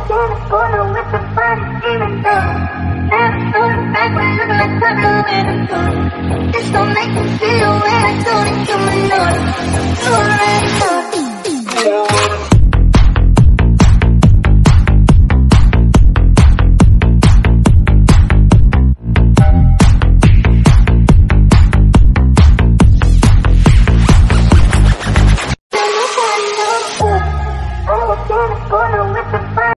in the corner with the body screaming down. And I'm throwing back when looking like Tucker in a gun. This gon' make me feel when I told it to my nose. You already know.